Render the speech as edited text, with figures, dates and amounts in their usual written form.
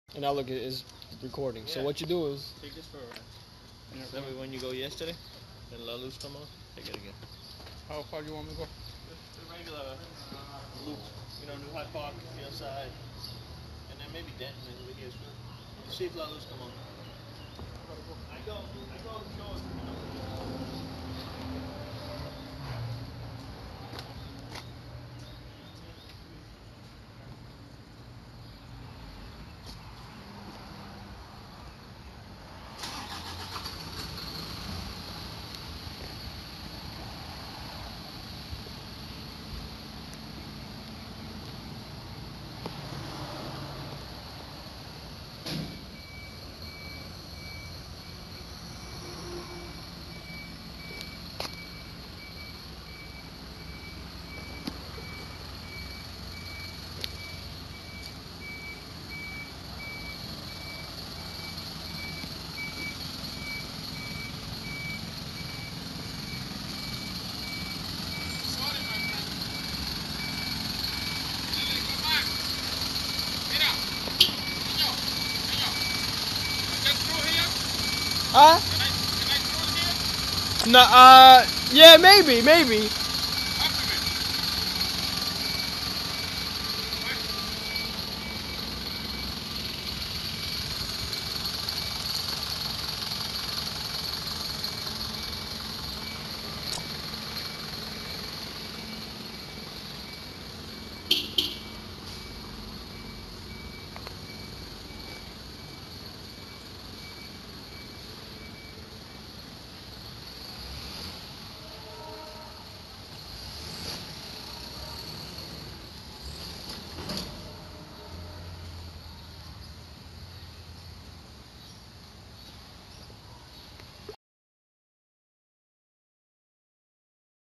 And now look, it is recording. So what you do is take this for a ride. Remember when you go yesterday? And La Luz come on? Take it again. How far do you want me to go? The regular loop. You know, New Hyde Park, the other side. And then maybe Denton and over here as well. See if La Luz come on. I go short. Huh? No, yeah, maybe.